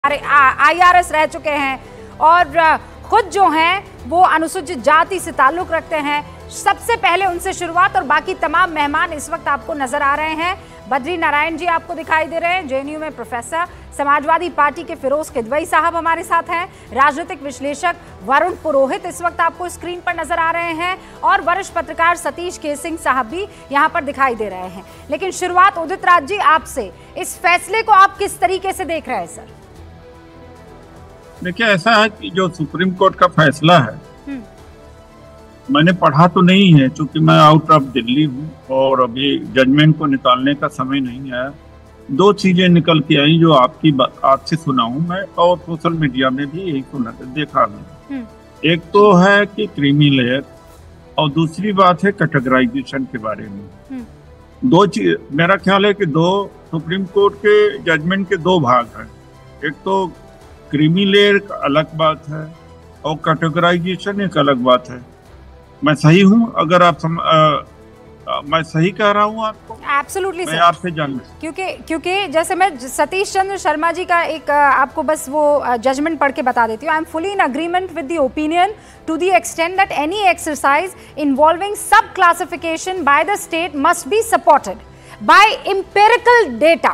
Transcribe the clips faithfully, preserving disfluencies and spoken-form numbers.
IRS रह चुके हैं और खुद जो हैं वो अनुसूचित जाति से ताल्लुक रखते हैं। सबसे पहले उनसे शुरुआत और बाकी तमाम मेहमान इस वक्त आपको नजर आ रहे हैं। बद्री नारायण जी आपको दिखाई दे रहे हैं, जेएनयू में प्रोफेसर। समाजवादी पार्टी के फिरोज किदवई साहब हमारे साथ हैं। राजनीतिक विश्लेषक वरुण पुरोहित इस वक्त आपको स्क्रीन पर नजर आ रहे हैं और वरिष्ठ पत्रकार सतीश केसिंग साहब भी यहाँ पर दिखाई दे रहे हैं। लेकिन शुरुआत उदित राज जी आपसे, इस फैसले को आप किस तरीके से देख रहे हैं सर? देखिए, ऐसा है कि जो सुप्रीम कोर्ट का फैसला है, मैंने पढ़ा तो नहीं है क्योंकि मैं आउट ऑफ दिल्ली हूँ और अभी जजमेंट को निकालने का समय नहीं आया। दो चीजें निकल के आई जो आपकी आपसे सुना हूँ मैं और सोशल मीडिया में भी यही सुना देखा मैं। एक तो है कि क्रीमी लेयर और दूसरी बात है कैटेगराइजेशन के बारे में। दो चीज, मेरा ख्याल है कि दो सुप्रीम कोर्ट के जजमेंट के दो भाग हैं। एक तो क्रीमी लेयर एक अलग बात है और कैटेगराइजेशन एक अलग बात है। मैं सही हूँ? अगर आप सम, आ, आ, मैं सही कह रहा हूँ आपको? एब्सोल्युटली मैं आपसे जान क्योंकि क्योंकि जैसे मैं सतीश चंद्र शर्मा जी का एक आपको बस वो जजमेंट पढ़ के बता देती हूँ। I am fully in agreement with the opinion to the extend that any exercise involving sub classification by the state must be supported by empirical data.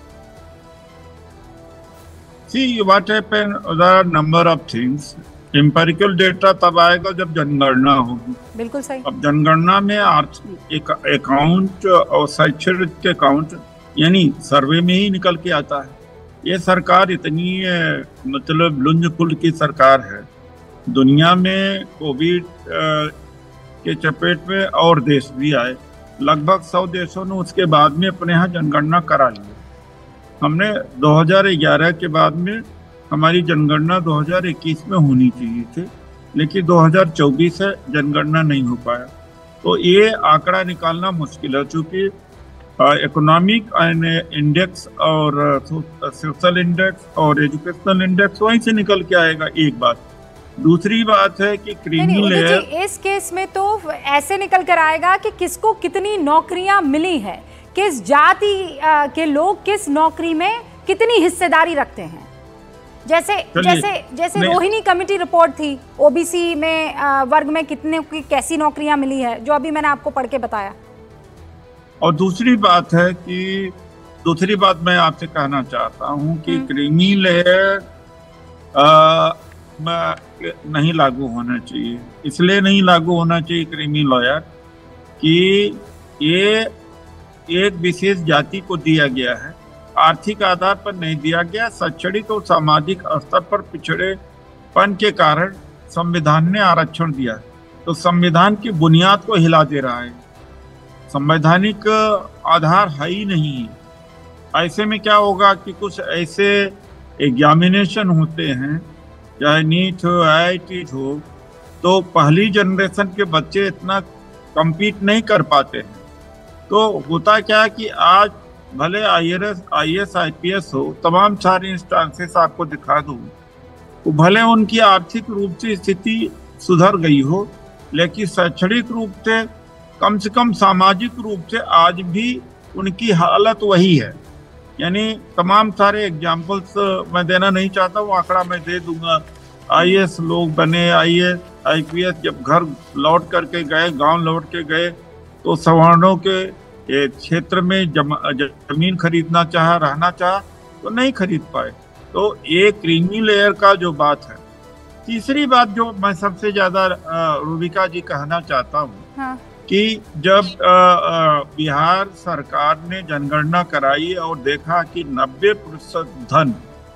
See what happened, there are number of things. Empirical data तब आएगा जब जनगणना होगी। बिल्कुल सही। अब जनगणना में आर्थिक एक अकाउंट और शैक्षणिक अकाउंट यानी सर्वे में ही निकल के आता है। ये सरकार इतनी मतलब लुंज पुल की सरकार है। दुनिया में कोविड के चपेट में और देश भी आए, लगभग सौ देशों ने उसके बाद में अपने यहाँ जनगणना करा ली। हमने दो हज़ार ग्यारह के बाद में हमारी जनगणना दो हज़ार इक्कीस में होनी चाहिए थी, लेकिन दो हज़ार चौबीस से जनगणना नहीं हो पाया। तो ये आंकड़ा निकालना मुश्किल है क्योंकि इकोनॉमिक इंडेक्स और सोशल इंडेक्स और एजुकेशनल इंडेक्स वहीं से निकल के आएगा। एक बात। दूसरी बात है कि क्रीमी लेयर, इस केस में तो ऐसे निकल कर आएगा कि किसको कितनी नौकरियां मिली है, किस जाति के लोग किस नौकरी में कितनी हिस्सेदारी रखते हैं। जैसे जैसे जैसे रोहिणी कमेटी रिपोर्ट थी, ओबीसी में आ, वर्ग में कितने की कैसी नौकरियां मिली है, जो अभी मैंने आपको पढ़ के बताया। और दूसरी बात है कि दूसरी बात मैं आपसे कहना चाहता हूं कि क्रीमी लेयर नहीं लागू होना चाहिए। इसलिए नहीं लागू होना चाहिए क्रीमी लेयर कि ये एक विशेष जाति को दिया गया है, आर्थिक आधार पर नहीं दिया गया। शैक्षणिक और सामाजिक स्तर पर पिछड़ेपन के कारण संविधान ने आरक्षण दिया, तो संविधान की बुनियाद को हिला दे रहा है। संवैधानिक आधार है ही नहीं है। ऐसे में क्या होगा कि कुछ ऐसे एग्जामिनेशन होते हैं, चाहे नीट हो आई आई टी हो, तो पहली जनरेशन के बच्चे इतना कम्पीट नहीं कर पाते हैं। तो होता क्या है कि आज भले I A S I P S हो, तमाम सारी इंस्टांसेस आपको दिखा दूँ, तो भले उनकी आर्थिक रूप से स्थिति सुधर गई हो, लेकिन शैक्षणिक रूप से कम से कम सामाजिक रूप से आज भी उनकी हालत वही है। यानी तमाम सारे एग्जाम्पल्स मैं देना नहीं चाहता, वो आंकड़ा मैं दे दूंगा। आई ए एस लोग बने, I A S I P S जब घर लौट करके गए, गांव लौट के गए, तो सवर्णों के क्षेत्र में जम, जमीन खरीदना चाहा, रहना चाहा, तो नहीं खरीद पाए। तो ये क्रीमी लेयर का जो बात है। तीसरी बात जो मैं सबसे ज्यादा रूबिका जी कहना चाहता हूँ, हाँ। कि जब आ, आ, बिहार सरकार ने जनगणना कराई और देखा कि नब्बे प्रतिशत धन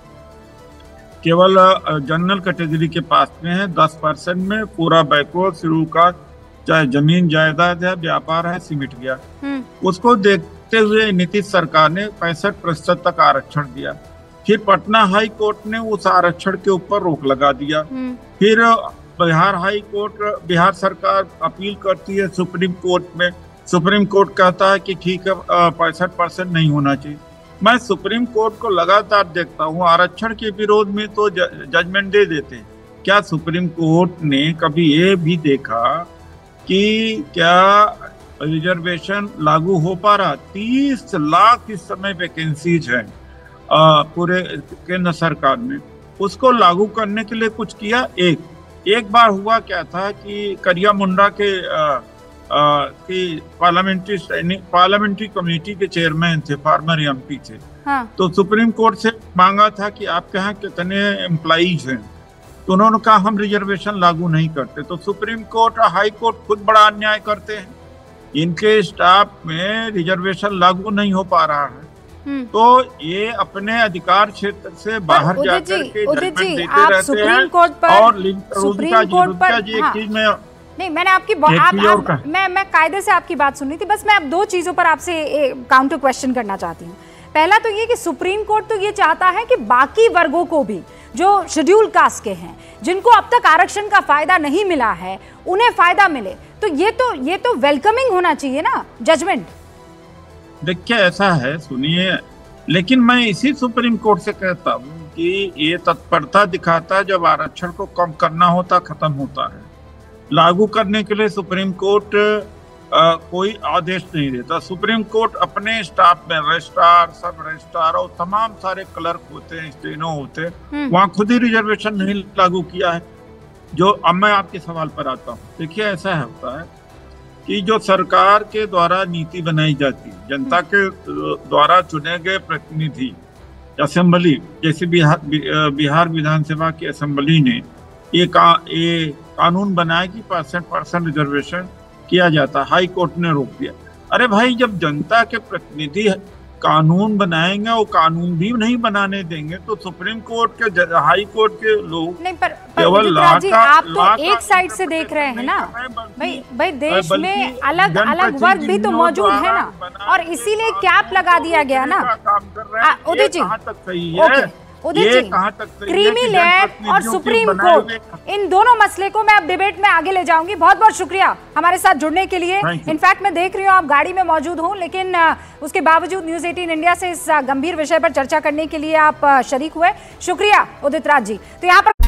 केवल जनरल कैटेगरी के पास में है, दस परसेंट में पूरा बैकवर्ड शेड्यूल का चाहे जमीन जायदाद है, व्यापार है, सिमट गया। उसको देखते हुए नीतीश सरकार ने पैंसठ प्रतिशत तक आरक्षण दिया। फिर पटना हाई कोर्ट ने उस आरक्षण के ऊपर रोक लगा दिया। फिर बिहार हाई कोर्ट, बिहार सरकार अपील करती है सुप्रीम कोर्ट में, सुप्रीम कोर्ट कहता है कि ठीक है पैंसठ परसेंट नहीं होना चाहिए। मैं सुप्रीम कोर्ट को लगातार देखता हूँ, आरक्षण के विरोध में तो जजमेंट दे देते। क्या सुप्रीम कोर्ट ने कभी ये भी देखा कि क्या रिजर्वेशन लागू हो पा रहा? तीस लाख इस समय वैकेंसीज हैं पूरे केंद्र सरकार ने, उसको लागू करने के लिए कुछ किया। एक एक बार हुआ क्या था कि करिया मुंडा के आ, आ, की पार्लियामेंट्री पार्लियामेंट्री कमेटी के चेयरमैन थे, फार्मर एमपी थे। हाँ। तो सुप्रीम कोर्ट से मांगा था कि आपके यहाँ कितने एम्प्लॉइज हैं, तो उन्होंने कहा हम रिजर्वेशन लागू नहीं करते। तो सुप्रीम कोर्ट और हाई कोर्ट खुद बड़ा अन्याय करते हैं, इनके स्टाफ में रिजर्वेशन लागू नहीं हो पा रहा है, तो ये अपने अधिकार क्षेत्र से बाहर जाकर के जजमेंट देते रहते हैं। और सुप्रीम कोर्ट पर जी एक चीज में नहीं, मैंने आपकी आप, आप, मैं मैं कायदे से आपकी बात सुनी थी, बस मैं अब दो चीजों पर आपसे काउंटर क्वेश्चन करना चाहती हूँ। पहला तो ये कि सुप्रीम कोर्ट तो ये चाहता है कि बाकी वर्गों को भी जो शेड्यूल कास्ट के हैं, जिनको अब तक आरक्षण का फायदा नहीं मिला है, उन्हें फायदा मिले। तो ये तो ये तो वेलकमिंग होना चाहिए ना जजमेंट। देखिए ऐसा है, सुनिए, लेकिन मैं इसी सुप्रीम कोर्ट से कहता हूँ कि ये तत्परता दिखाता है जब आरक्षण को कम करना होता खत्म होता है। लागू करने के लिए सुप्रीम कोर्ट आ, कोई आदेश नहीं देता। सुप्रीम कोर्ट अपने स्टाफ में रजिस्ट्रार, सब रजिस्ट्रार और तमाम सारे क्लर्क होते हैं, स्टेनो होते हैं, वहाँ खुद ही रिजर्वेशन नहीं लागू किया है। जो अब मैं आपके सवाल पर आता हूँ, देखिए ऐसा होता है कि जो सरकार के द्वारा नीति बनाई जाती है, जनता के द्वारा चुने गए प्रतिनिधि, असेंबली, जैसे बिहार बिहार विधानसभा की असेंबली ने ये का ये कानून बनाया कि परसेंट परसेंट रिजर्वेशन किया जाता, हाई कोर्ट ने रोक दिया। अरे भाई, जब जनता के प्रतिनिधि कानून बनाएंगे, वो कानून भी नहीं बनाने देंगे, तो सुप्रीम कोर्ट के, हाई कोर्ट के लोग नहीं, पर, पर केवल आप तो एक साइड से देख रहे हैं ना भाई। भाई देश में अलग अलग वर्ग भी तो मौजूद है ना, और इसीलिए कैप लगा दिया गया ना। उदित जी, उदित जी, क्रीमी लेयर और सुप्रीम कोर्ट, इन दोनों मसले को मैं अब डिबेट में आगे ले जाऊंगी। बहुत बहुत शुक्रिया हमारे साथ जुड़ने के लिए। इनफैक्ट मैं देख रही हूँ आप गाड़ी में मौजूद हूँ, लेकिन उसके बावजूद न्यूज़ अठारह इंडिया से इस गंभीर विषय पर चर्चा करने के लिए आप शरीक हुए। शुक्रिया उदित राज जी। तो यहाँ पर